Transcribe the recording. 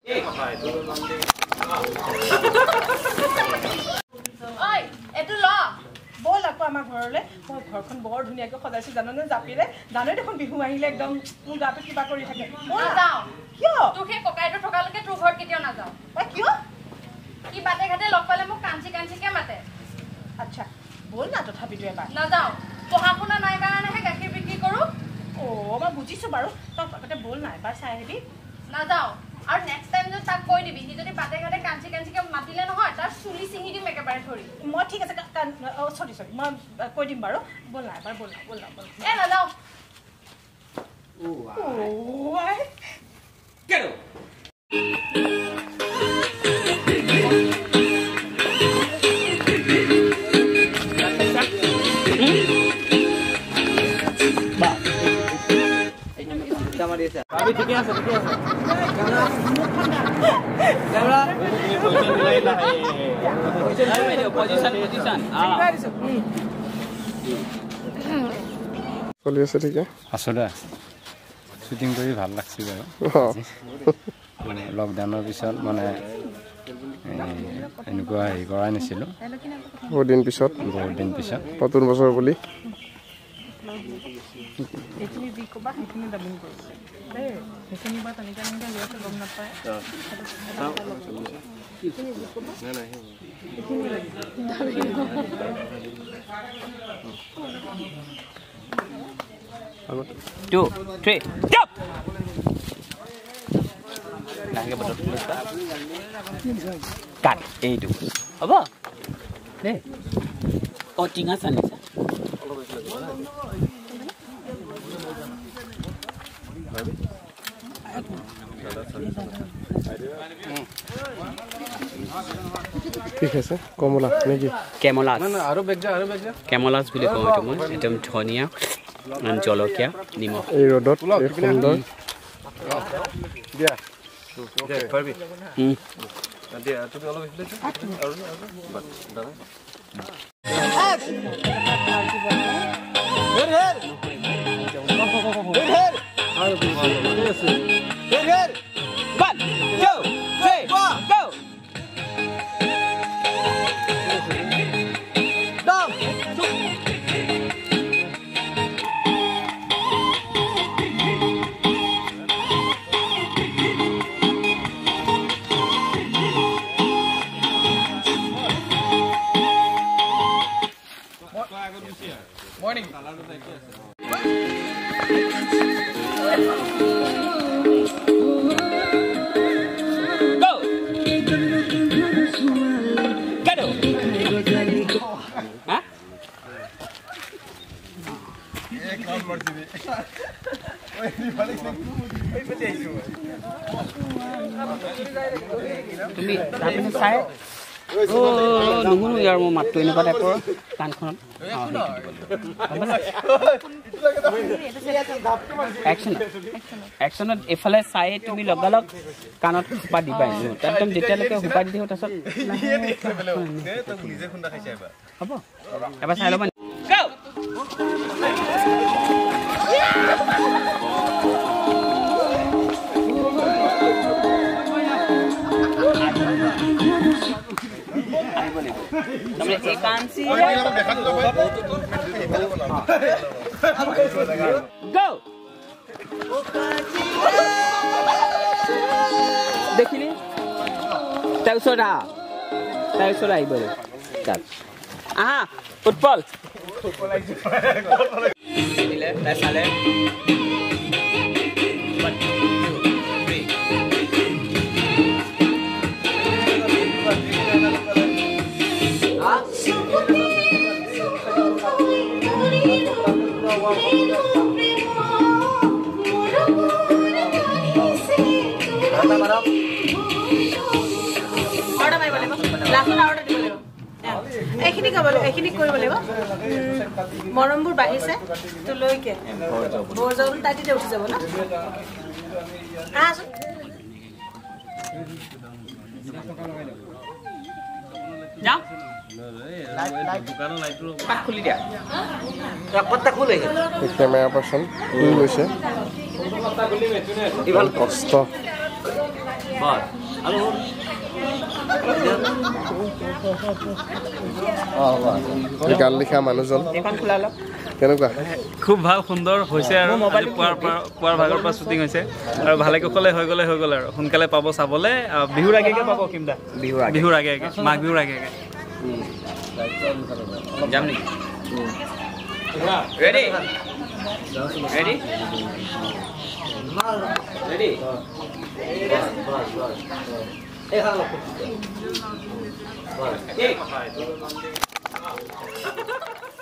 ঐ এটো ল বল আকৌ আমাৰ ঘৰলৈ মই ঘৰখন বৰ ধুনীয়াকৈ সজাইছো জাননে জাপিৰে জানে দেখোন বিহু আহিলে একদম মোৰ গাটো কিবা কৰি থাকে বল যাও কিয় তোক সেই ককাইটো ঠকালৈকে তোৰ ঘৰত কেতিয়াও নাযাও কিয় কি বাটে ঘাটে লগ পালে মোক কাঞ্চিকে মাতে আচ্ছা বল না তথাপিতো এবাৰ নাযাও পঢ়া শুনা নাই কাৰণেহে গাখীৰ বিক্ৰী কৰো মই বুজিছো বাৰু তই আগতে বল না এবাৰ চাই আহিবি নাযাও আৰু নেক্সট টাইম যদি তাক কৈ দিবি সি যদি বাটে ঘাটে কাঞ্চিকে মাতিলে নহয় তাৰ চুলি চিঙি দিম একেবাৰে ধৰি মই ঠিক আছে সৰি মই কৈ দিম বাৰু বল না এবাৰ বল না নাযাও ঠিকে আছে চলি আছে ঠিকে আছো দে শ্বুটিং কৰি ভাল লাগছে বাৰু মানে লকডাউনৰ পিছত মানে এনেকুৱা হেৰি কৰাই নাছিলোঁ বহুত দিন পিছত নতুন বছৰ বুলি এইখিনি যি ক'বা সেইখিনি দাবিং কৰিছে দেই সেইখিনি বা তেনেকৈ গৈছে গম নাপায় কাট এইটো হ'ব দেই টিঙা চানিছা ঠিক আছে কমলা নেকি কেমলাছ কেমলাছ বুলি কওঁ এইটো মই একদম ধনিয়া জলকীয়া নিমখ এই ৰ'দত এই সুন্দৰ Morning. Go. Get it. Huh? তুমি তাৰপিছত চাই নুশুনো ইয়াৰ মোৰ মাতটো এনেকুৱা টাইপৰ কাণখনত একশ্যনত এইফালে চাই তুমি লগালগ কাণত সোপা দিবা একদম যেতিয়ালৈকে সোপা দি দিওঁ তাৰপিছত হ'ব এবাৰ চাই ল'বা Go! देखिली ताउसरा आई बोले चल आहा फुटबॉल ले पैसा ले এইখিনি কবলে এইখিনি কৰিব লাগিব মৰমবোৰ বাঢ়িছে তো লৈকে বৰজাউল তাইতে উঠি যাব না আছো যা খুলি দিয়া পত্তা খুলে কেমেৰা পাৰ্চন লৈছে ইমান কষ্ট গান লিখা মানুহজন কেনেকুৱা খুব ভাল সুন্দৰ হৈছে আৰু পুৱাৰ ভাগৰ পৰা শ্বুটিং হৈছে আৰু ভালে কুশলে হৈ গ'লে আৰু সোনকালে পাব চাবলৈ বিহুৰ আগে পাব কিমদা বিহুৰ আগে মাঘ বিহুৰ আগে যাম নেকি ৰেডি ৰেডি ৰেডি এই হালো